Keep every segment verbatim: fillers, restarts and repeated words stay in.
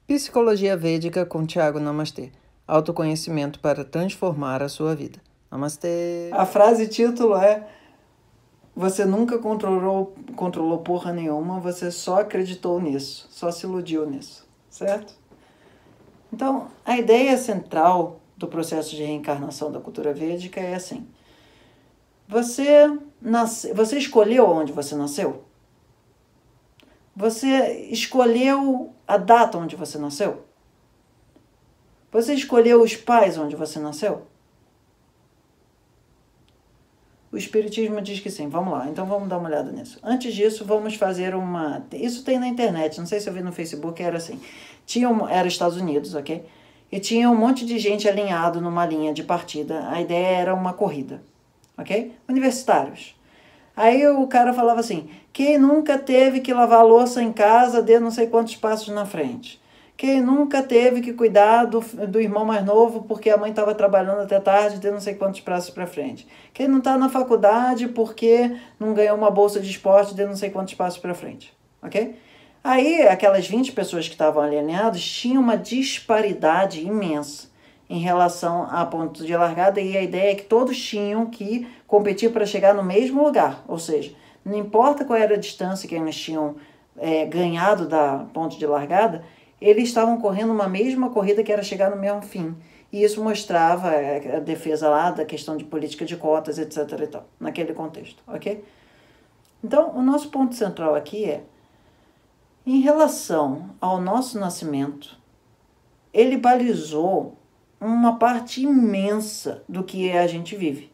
Psicologia Védica com Tiago Namastê. Autoconhecimento para transformar a sua vida. Namastê. A frase título é: você nunca controlou, controlou porra nenhuma, você só acreditou nisso, só se iludiu nisso, certo? Então, a ideia central do processo de reencarnação da cultura védica é assim: você, nasce, você escolheu onde você nasceu? Você escolheu a data onde você nasceu? Você escolheu os pais onde você nasceu? O Espiritismo diz que sim. Vamos lá, então vamos dar uma olhada nisso. Antes disso, vamos fazer uma... Isso tem na internet, não sei se eu vi no Facebook, era assim. Tinha um... Era Estados Unidos, ok? E tinha um monte de gente alinhado numa linha de partida. A ideia era uma corrida, ok? Universitários. Aí o cara falava assim: quem nunca teve que lavar louça em casa, dê não sei quantos passos na frente. Quem nunca teve que cuidar do, do irmão mais novo porque a mãe estava trabalhando até tarde, dê não sei quantos passos para frente. Quem não está na faculdade porque não ganhou uma bolsa de esporte, dê não sei quantos passos para frente. Ok? Aí aquelas vinte pessoas que estavam ali alinhadas tinham uma disparidade imensa em relação a ponto de largada, e a ideia é que todos tinham que competir para chegar no mesmo lugar, ou seja, não importa qual era a distância que eles tinham é, ganhado da ponto de largada, eles estavam correndo uma mesma corrida que era chegar no mesmo fim, e isso mostrava a defesa lá da questão de política de cotas, etc e tal, naquele contexto, ok? Então, o nosso ponto central aqui é, em relação ao nosso nascimento, ele balizou uma parte imensa do que a gente vive.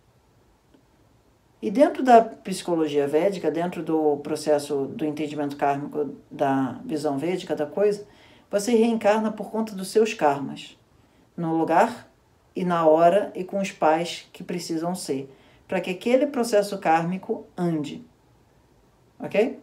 E dentro da psicologia védica, dentro do processo do entendimento kármico, da visão védica da coisa, você reencarna por conta dos seus karmas, no lugar e na hora e com os pais que precisam ser, para que aquele processo kármico ande. Ok?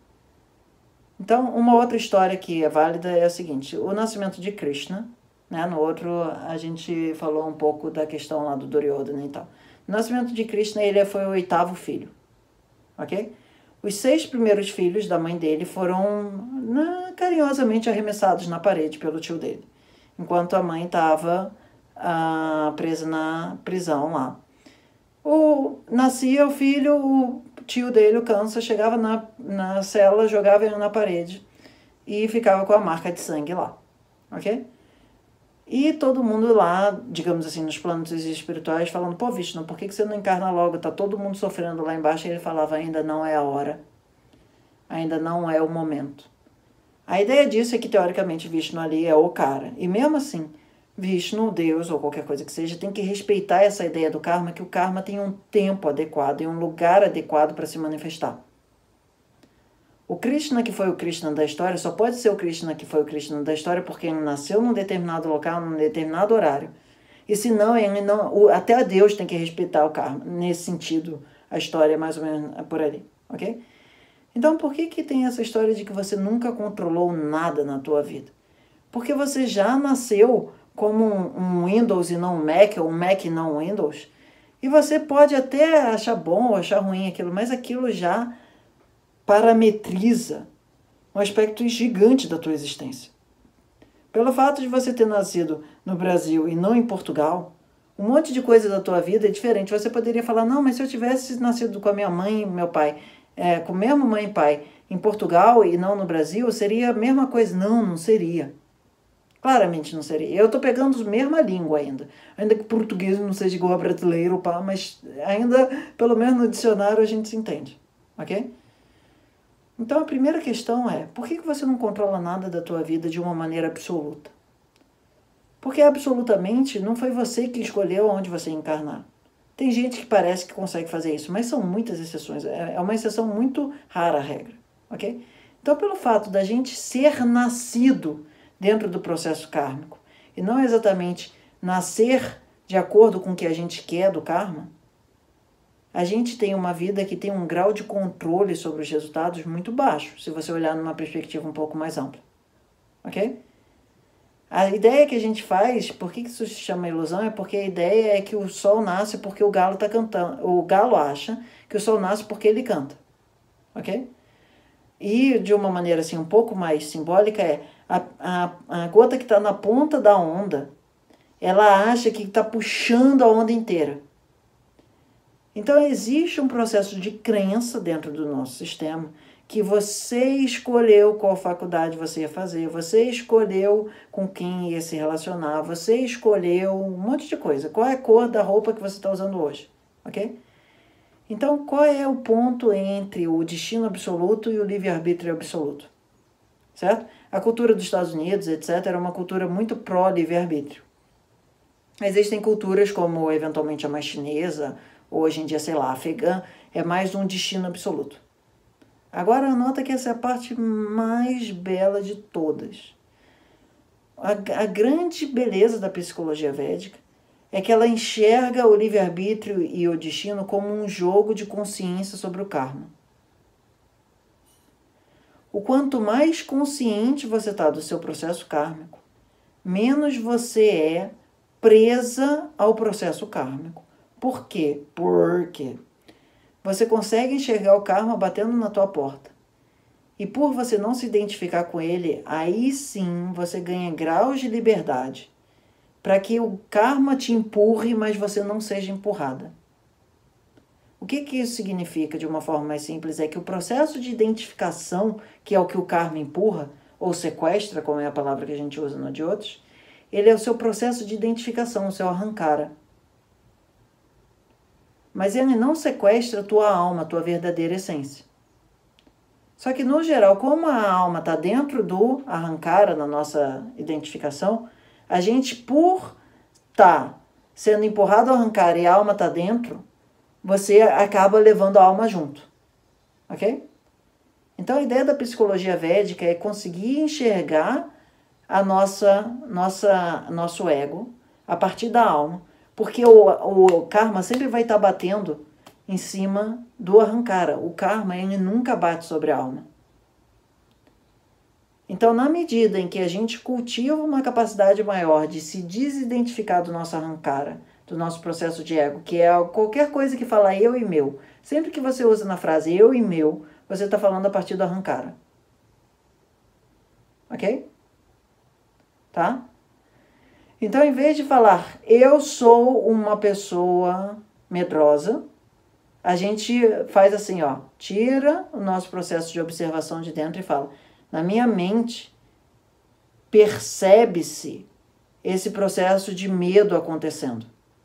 Então, uma outra história que é válida é a seguinte: o nascimento de Krishna, né? No outro, a gente falou um pouco da questão lá do Duryodhana e tal. O nascimento de Krishna, ele foi o oitavo filho, ok? Os seis primeiros filhos da mãe dele foram né, carinhosamente arremessados na parede pelo tio dele, enquanto a mãe estava ah, presa na prisão lá. O, nascia o filho, o tio dele, o Kansa, chegava na, na cela, jogava ele na parede e ficava com a marca de sangue lá, ok? E todo mundo lá, digamos assim, nos planos espirituais, falando: pô, Vishnu, por que você não encarna logo? Tá todo mundo sofrendo lá embaixo. E ele falava: ainda não é a hora. Ainda não é o momento. A ideia disso é que, teoricamente, Vishnu ali é o cara. E mesmo assim, Vishnu, Deus ou qualquer coisa que seja, tem que respeitar essa ideia do karma, que o karma tem um tempo adequado e um lugar adequado para se manifestar. O Krishna que foi o Krishna da história só pode ser o Krishna que foi o Krishna da história porque ele nasceu num determinado local, num determinado horário. E senão, ele não, até Deus tem que respeitar o karma. Nesse sentido, a história é mais ou menos por ali, ok? Então, por que que tem essa história de que você nunca controlou nada na tua vida? Porque você já nasceu como um, um Windows e não um Mac, ou um Mac e não um Windows. E você pode até achar bom ou achar ruim aquilo, mas aquilo já parametriza um aspecto gigante da tua existência. Pelo fato de você ter nascido no Brasil e não em Portugal, um monte de coisa da tua vida é diferente. Você poderia falar: não, mas se eu tivesse nascido com a minha mãe e meu pai, é, com a mesma mãe e pai em Portugal e não no Brasil, seria a mesma coisa. Não, não seria. Claramente não seria. Eu estou pegando a mesma língua ainda. Ainda que o português não seja igual a brasileiro, pá, mas ainda, pelo menos no dicionário, a gente se entende. Ok? Então, a primeira questão é: por que você não controla nada da tua vida de uma maneira absoluta? Porque absolutamente não foi você que escolheu onde você ia encarnar. Tem gente que parece que consegue fazer isso, mas são muitas exceções. É uma exceção muito rara a regra, ok? Então, pelo fato da gente ser nascido dentro do processo kármico e não exatamente nascer de acordo com o que a gente quer do karma, a gente tem uma vida que tem um grau de controle sobre os resultados muito baixo, se você olhar numa perspectiva um pouco mais ampla, ok? A ideia que a gente faz, por que isso se chama ilusão, é porque a ideia é que o sol nasce porque o galo está cantando. O galo acha que o sol nasce porque ele canta, ok? E de uma maneira assim um pouco mais simbólica é a, a, a gota que está na ponta da onda, ela acha que está puxando a onda inteira. Então existe um processo de crença dentro do nosso sistema que você escolheu qual faculdade você ia fazer, você escolheu com quem ia se relacionar, você escolheu um monte de coisa. Qual é a cor da roupa que você está usando hoje, ok? Então, qual é o ponto entre o destino absoluto e o livre-arbítrio absoluto? Certo? A cultura dos Estados Unidos, etcétera, é uma cultura muito pró-livre-arbítrio. Existem culturas como, eventualmente, a mais chinesa, ou hoje em dia, sei lá, a afegã, é mais um destino absoluto. Agora, nota que essa é a parte mais bela de todas. A, a grande beleza da psicologia védica é que ela enxerga o livre-arbítrio e o destino como um jogo de consciência sobre o karma. O quanto mais consciente você está do seu processo kármico, menos você é presa ao processo kármico. Por quê? Porque você consegue enxergar o karma batendo na tua porta. E por você não se identificar com ele, aí sim você ganha graus de liberdade para que o karma te empurre, mas você não seja empurrada. O que, que isso significa, de uma forma mais simples? É que o processo de identificação, que é o que o karma empurra, ou sequestra, como é a palavra que a gente usa no de outros, ele é o seu processo de identificação, o seu arrancara. Mas ele não sequestra a tua alma, a tua verdadeira essência. Só que, no geral, como a alma está dentro do arrancara, na nossa identificação, a gente, por estar tá sendo empurrado ao arrancar e a alma está dentro, você acaba levando a alma junto. Ok? Então, a ideia da psicologia védica é conseguir enxergar a nossa, nossa, nosso ego a partir da alma, porque o, o karma sempre vai estar tá batendo em cima do arrancara. O karma, ele nunca bate sobre a alma. Então, na medida em que a gente cultiva uma capacidade maior de se desidentificar do nosso arrancara, do nosso processo de ego, que é qualquer coisa que fala eu e meu, sempre que você usa na frase eu e meu, você está falando a partir do arrancara. Ok? Tá? Então, em vez de falar eu sou uma pessoa medrosa, a gente faz assim, ó, tira o nosso processo de observação de dentro e fala, na minha mente, percebe-se esse processo de medo acontecendo.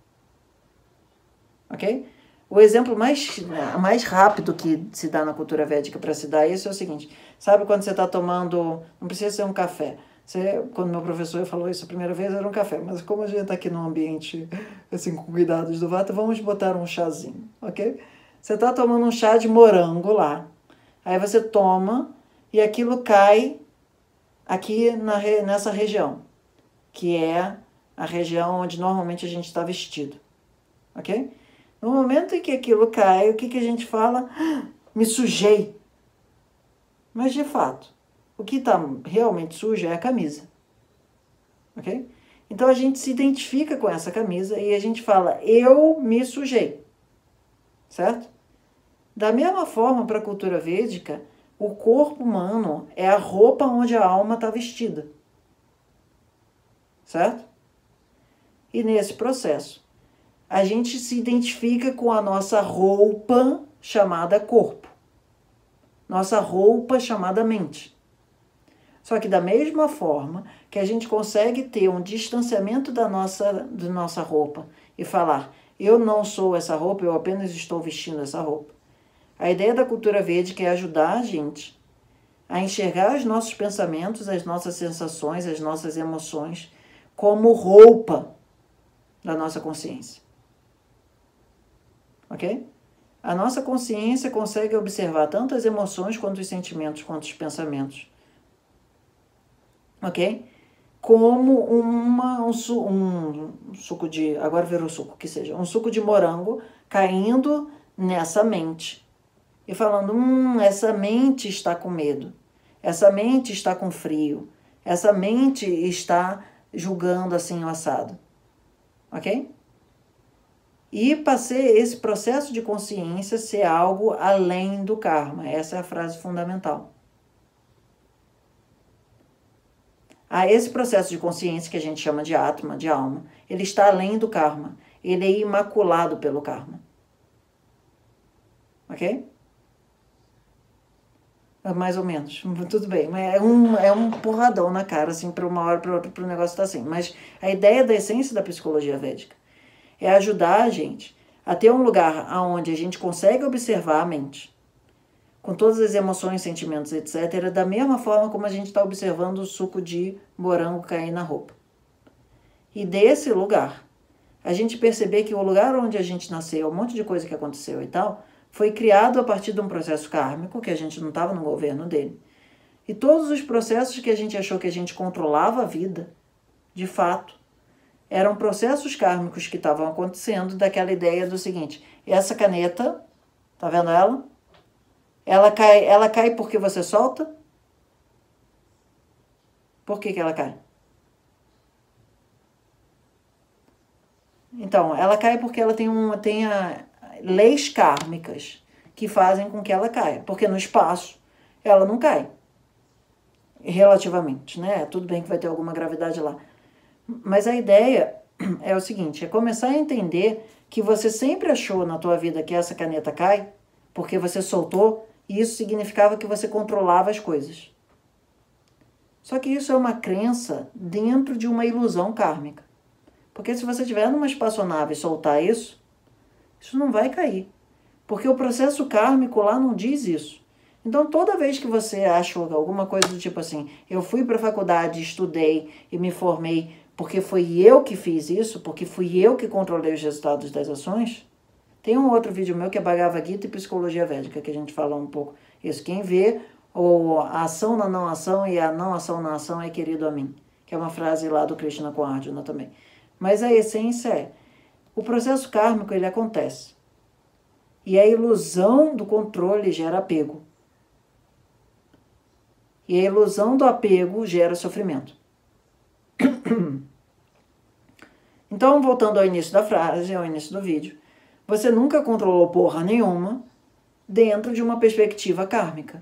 Ok? O exemplo mais, mais rápido que se dá na cultura védica para se dar isso é o seguinte, sabe quando você está tomando, não precisa ser um café, você, quando meu professor falou isso a primeira vez era um café, mas como a gente está aqui num ambiente assim, com cuidados do vata, vamos botar um chazinho, ok? Você está tomando um chá de morango lá, aí você toma e aquilo cai aqui na, nessa região, que é a região onde normalmente a gente está vestido, ok? No momento em que aquilo cai, o que, que a gente fala? Ah, me sujei. Mas, de fato, o que está realmente sujo é a camisa, ok? Então, a gente se identifica com essa camisa e a gente fala, eu me sujei, certo? Da mesma forma, para a cultura védica, o corpo humano é a roupa onde a alma está vestida, certo? E nesse processo, a gente se identifica com a nossa roupa chamada corpo, nossa roupa chamada mente. Só que da mesma forma que a gente consegue ter um distanciamento da nossa, da nossa roupa e falar, eu não sou essa roupa, eu apenas estou vestindo essa roupa. A ideia da cultura védica é ajudar a gente a enxergar os nossos pensamentos, as nossas sensações, as nossas emoções como roupa da nossa consciência. Ok? A nossa consciência consegue observar tanto as emoções, quanto os sentimentos, quanto os pensamentos. Ok? Como uma, um, su, um suco de... Agora virou suco, que seja. Um suco de morango caindo nessa mente. E falando, hum, essa mente está com medo. Essa mente está com frio. Essa mente está julgando assim o assado. Ok? E passei esse processo de consciência ser algo além do karma. Essa é a frase fundamental. Ah, esse processo de consciência que a gente chama de Atma, de alma, ele está além do karma. Ele é imaculado pelo karma. Ok? Mais ou menos. Tudo bem. É um, é um porradão na cara, assim, para uma hora para outra, para o negócio estar assim. Mas a ideia da essência da psicologia védica é ajudar a gente a ter um lugar onde a gente consegue observar a mente, com todas as emoções, sentimentos, etcétera, da mesma forma como a gente está observando o suco de morango cair na roupa. E desse lugar, a gente perceber que o lugar onde a gente nasceu, um monte de coisa que aconteceu e tal, foi criado a partir de um processo kármico, que a gente não estava no governo dele. E todos os processos que a gente achou que a gente controlava a vida, de fato, eram processos kármicos que estavam acontecendo daquela ideia do seguinte: essa caneta, tá vendo ela? Ela cai, ela cai porque você solta? Por que que ela cai? Então, ela cai porque ela tem, um, tem a, leis kármicas que fazem com que ela caia. Porque no espaço, ela não cai. Relativamente, né? Tudo bem que vai ter alguma gravidade lá. Mas a ideia é o seguinte, é começar a entender que você sempre achou na tua vida que essa caneta cai, porque você soltou, e isso significava que você controlava as coisas. Só que isso é uma crença dentro de uma ilusão kármica. Porque se você estiver numa espaçonave e soltar isso, isso não vai cair. Porque o processo kármico lá não diz isso. Então, toda vez que você acha alguma coisa do tipo assim, eu fui para a faculdade, estudei e me formei porque foi eu que fiz isso, porque fui eu que controlei os resultados das ações. Tem um outro vídeo meu que é Bhagavad Gita e Psicologia Védica, que a gente fala um pouco isso. Quem vê, ou a ação na não ação e a não ação na ação é querido a mim. Que é uma frase lá do Krishna com Arjuna também. Mas a essência é, o processo kármico ele acontece. E a ilusão do controle gera apego. E a ilusão do apego gera sofrimento. Então, voltando ao início da frase, ao início do vídeo, você nunca controlou porra nenhuma dentro de uma perspectiva kármica.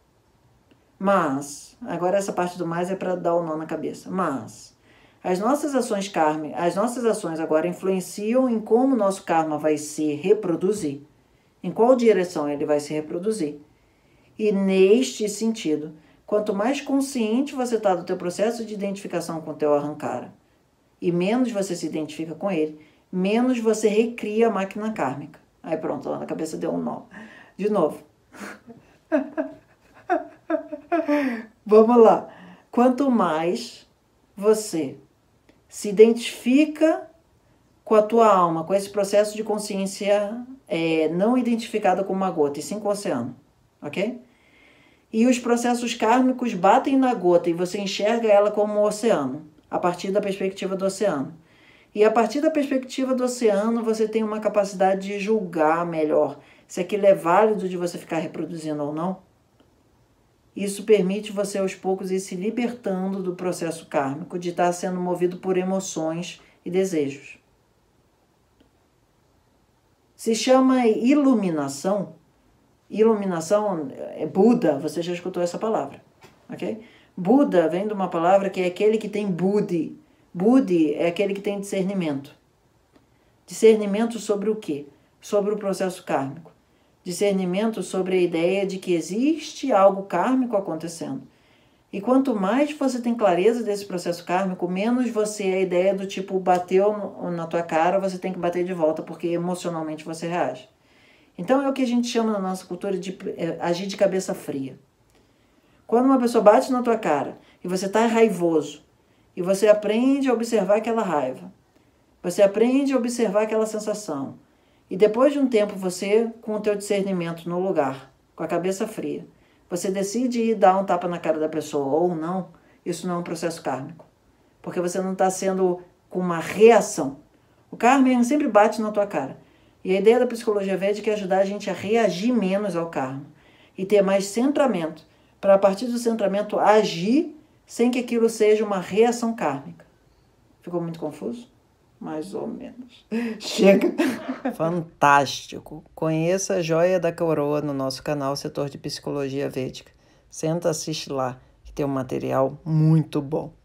Mas, agora essa parte do mais é para dar o nó na cabeça, mas as nossas ações karma, as nossas ações agora influenciam em como o nosso karma vai se reproduzir, em qual direção ele vai se reproduzir. E neste sentido, quanto mais consciente você está do teu processo de identificação com o teu arrancara, e menos você se identifica com ele, menos você recria a máquina kármica. Aí pronto, lá na cabeça deu um nó. De novo. Vamos lá. Quanto mais você se identifica com a tua alma, com esse processo de consciência é, não identificada como uma gota, e sim com o oceano, ok? E os processos kármicos batem na gota e você enxerga ela como um oceano, a partir da perspectiva do oceano. E a partir da perspectiva do oceano, você tem uma capacidade de julgar melhor se aquilo é válido de você ficar reproduzindo ou não. Isso permite você aos poucos ir se libertando do processo kármico, de estar sendo movido por emoções e desejos. Se chama iluminação. Iluminação é Buda, você já escutou essa palavra, ok? Buda vem de uma palavra que é aquele que tem buddhi. Buddhi é aquele que tem discernimento. Discernimento sobre o quê? Sobre o processo kármico. Discernimento sobre a ideia de que existe algo kármico acontecendo. E quanto mais você tem clareza desse processo kármico, menos você é a ideia do tipo, bateu na tua cara, você tem que bater de volta, porque emocionalmente você reage. Então é o que a gente chama na nossa cultura de agir de cabeça fria. Quando uma pessoa bate na tua cara e você está raivoso, e você aprende a observar aquela raiva, você aprende a observar aquela sensação, e depois de um tempo você, com o teu discernimento no lugar, com a cabeça fria, você decide ir dar um tapa na cara da pessoa ou não, isso não é um processo kármico. Porque você não está sendo com uma reação. O karma sempre bate na tua cara. E a ideia da psicologia védica é ajudar a gente a reagir menos ao karma e ter mais centramento, para a partir do centramento agir sem que aquilo seja uma reação kármica. Ficou muito confuso? Mais ou menos. Chega! Fantástico! Conheça a Joia da Coroa no nosso canal Setor de Psicologia Védica. Senta, assiste lá, que tem um material muito bom.